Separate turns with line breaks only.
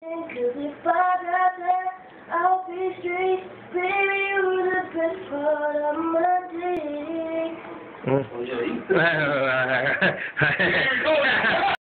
Cause if I got that, I'll be straight. Baby, you're the best part of my day.